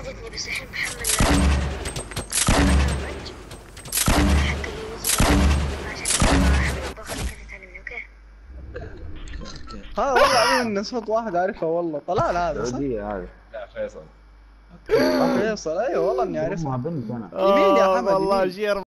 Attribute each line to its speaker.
Speaker 1: فادتني بس الحين بحمل برنامج حق اللي ينزل عشان احمله بخليك تتعلمني. اوكي
Speaker 2: ها والله العظيم ان صوت واحد عارفه والله. طلال هذا صح؟
Speaker 3: سعودية عارف.
Speaker 4: لا فيصل.
Speaker 2: فيصل ايوه والله اني عارفها.
Speaker 3: امها بنت انا.
Speaker 2: يمين يا حمد
Speaker 5: والله
Speaker 2: يمين.
Speaker 5: شير